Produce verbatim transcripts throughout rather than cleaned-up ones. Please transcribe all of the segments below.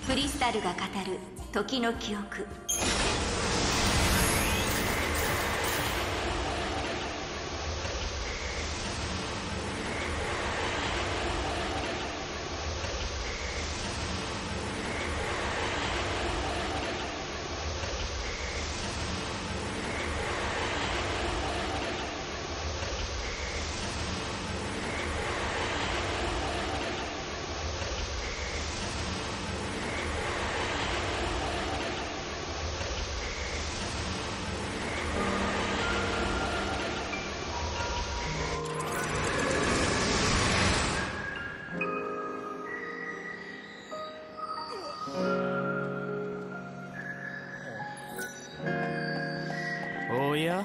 クリスタルが語る時の記憶。 おや？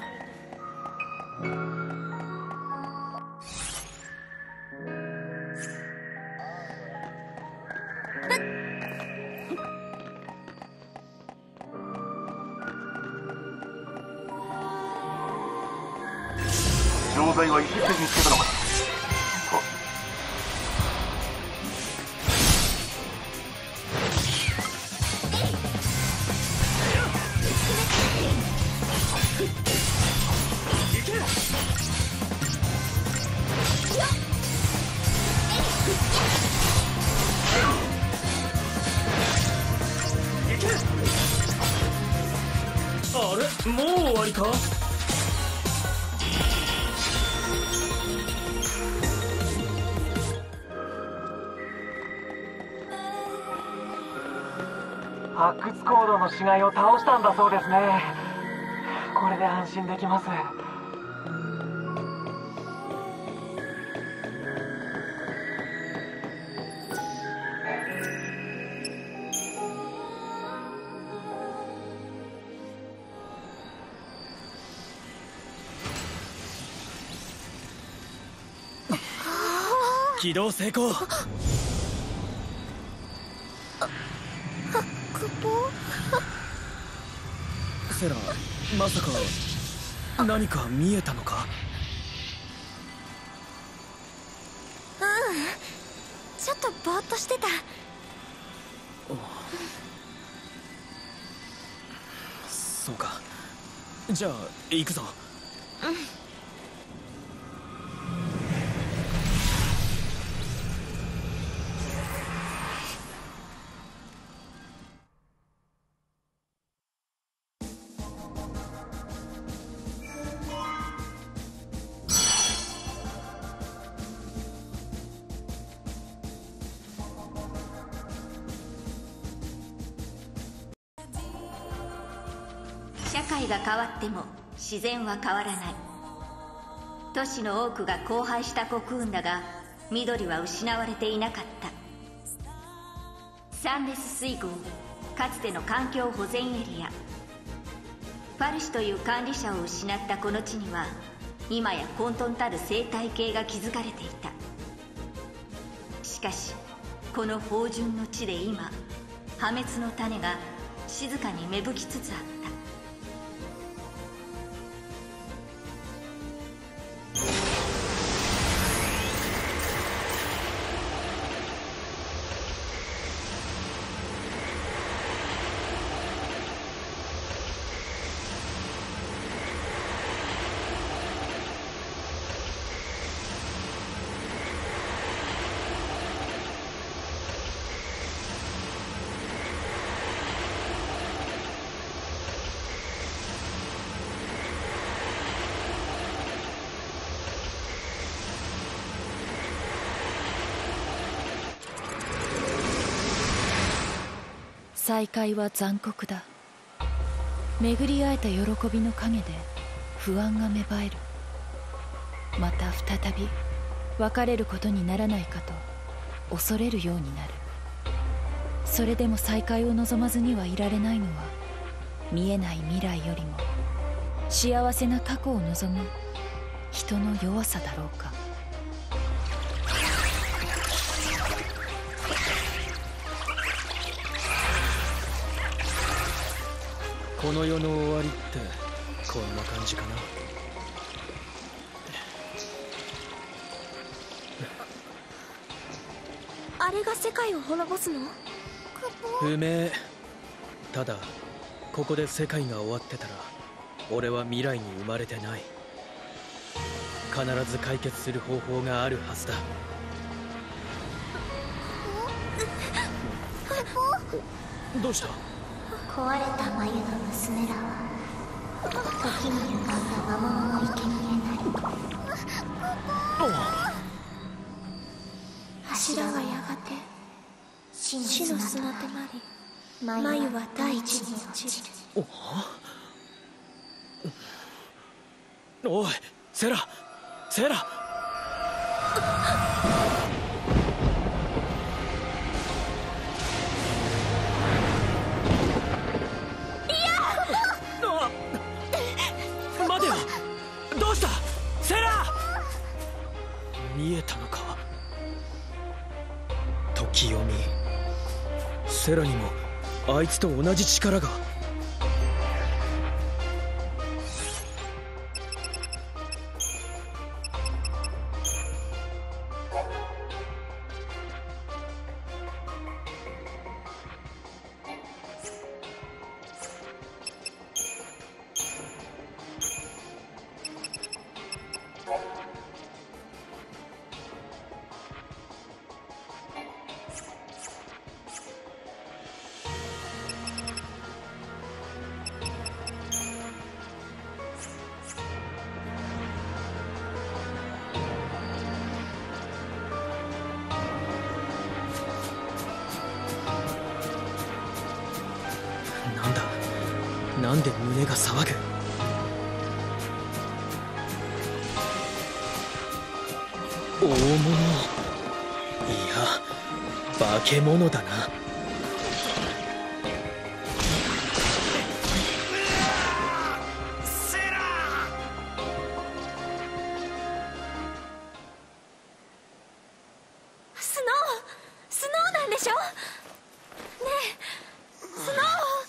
錠剤は石捨てにつけたのか。 あれ、もう終わりか？ 発掘コードの死骸を倒したんだそうですね。これで安心できます。 起動成功。セラ、まさか何か見えたのか？ うん、ちょっとぼーっとしてた。 そうか。じゃあ行くぞ。 うん。 社会が変わっても自然は変わらない。都市の多くが荒廃した国運だが、緑は失われていなかった。サンレス水郷、かつての環境保全エリア。ファルシという管理者を失ったこの地には、今や混沌たる生態系が築かれていた。しかしこの芳醇の地で今、破滅の種が静かに芽吹きつつあった。 再会は残酷だ。巡り会えた喜びの陰で不安が芽生える。また再び別れることにならないかと恐れるようになる。それでも再会を望まずにはいられないのは、見えない未来よりも幸せな過去を望む人の弱さだろうか。 この世の終わりってこんな感じかな。 あれが世界を滅ぼすの？ク不明。ただここで世界が終わってたら俺は未来に生まれてない。必ず解決する方法があるはずだ。どうした？ 壊れた眉の娘らは時に歪んだ魔物の生贄なり。柱はやがて死の砂となり、眉は大地に落ちる。 おい、セラセラ。待てよ、どうしたセラ。見えたのか。時読み。セラにもあいつと同じ力が。なんで胸が騒ぐ。大物。いや化け物だな。セラスノースノーなんでしょ。ねえスノー。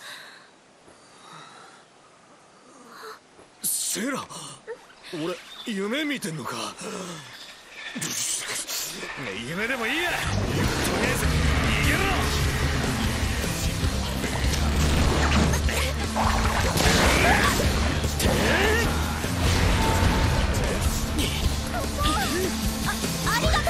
セラ、俺夢見てんのか。夢でもいいや。とりあえず逃げろ。 あ、ありがとう。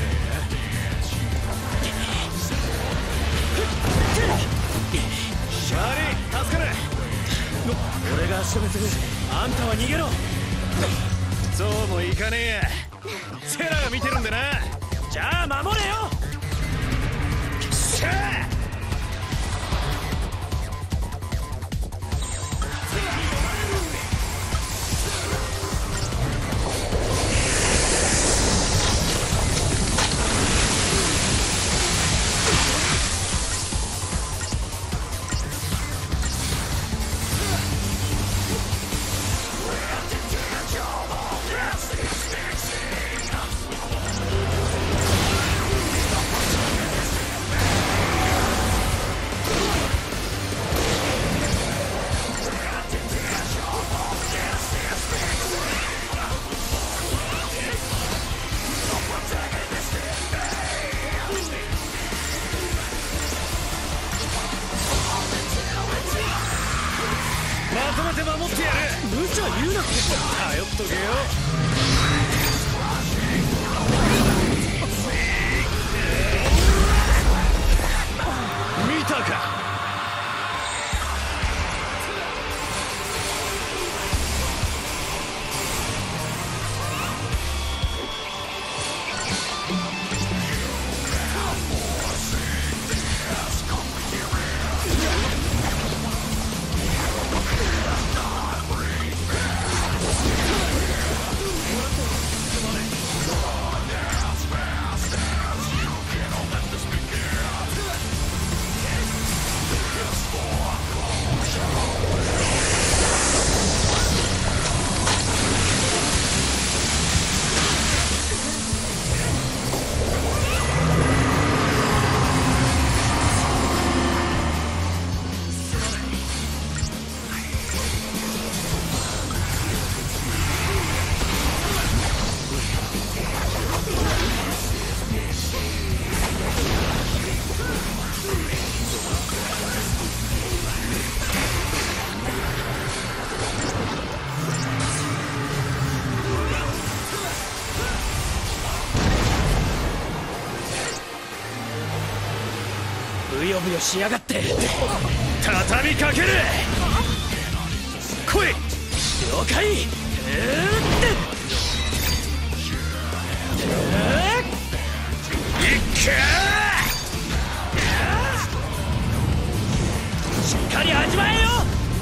シャーリー、助かる。 俺が足止めする。あんたは逃げろ。 そうもいかねえや。セラが見てるんでな。 じゃあ守れよ。 シャー。まとめて守ってやる。 無茶言うな。 頼っとけよ。見たか。 ぶよしやがって。 畳みかける。来い。 了解。うーっていっけー、しっかり味わえよ。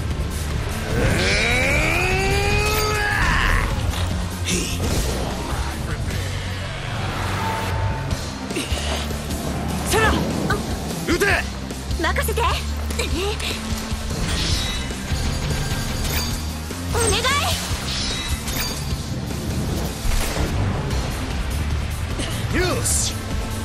セラ、 撃て。 任せて。お願い。 よし。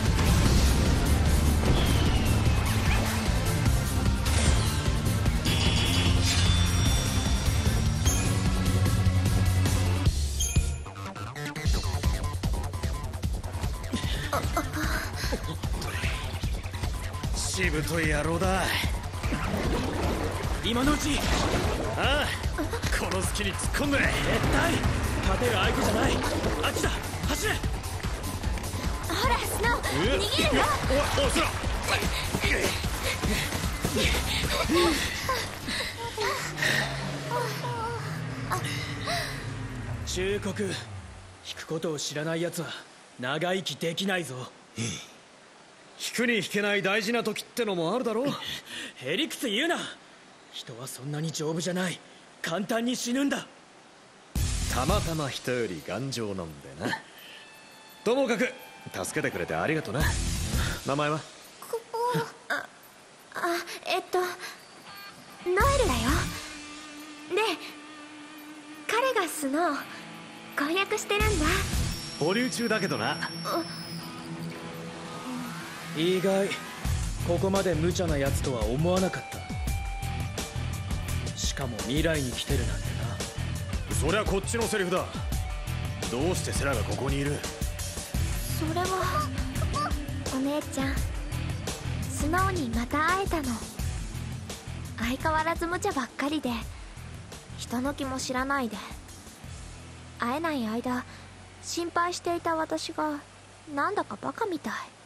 しぶとい野郎だ。 今のうち。 ああ、この隙に突っ込んで。 絶対勝てる相手じゃない。あっちだ、走れ。 ほらスノー、逃げるよ。 おいおい、そら。 忠告。引くことを知らない奴は長生きできないぞ。 引くに引けない大事な時ってのもあるだろう。 へりくつ言うな。人はそんなに丈夫じゃない。簡単に死ぬんだ。 たまたま人より頑丈なんでな。ともかく助けてくれてありがとな。名前は？ あ、あ、えっとノエルだよ。で彼がスノー婚約してるんだ。 保留中だけどな。 意外。ここまで無茶なやつとは思わなかった。しかも未来に来てるなんてな。 そりゃこっちのセリフだ。どうしてセラがここにいる？ それはお姉ちゃん、スノーにまた会えたの。相変わらず無茶ばっかりで人の気も知らないで、会えない間心配していた私がなんだかバカみたい。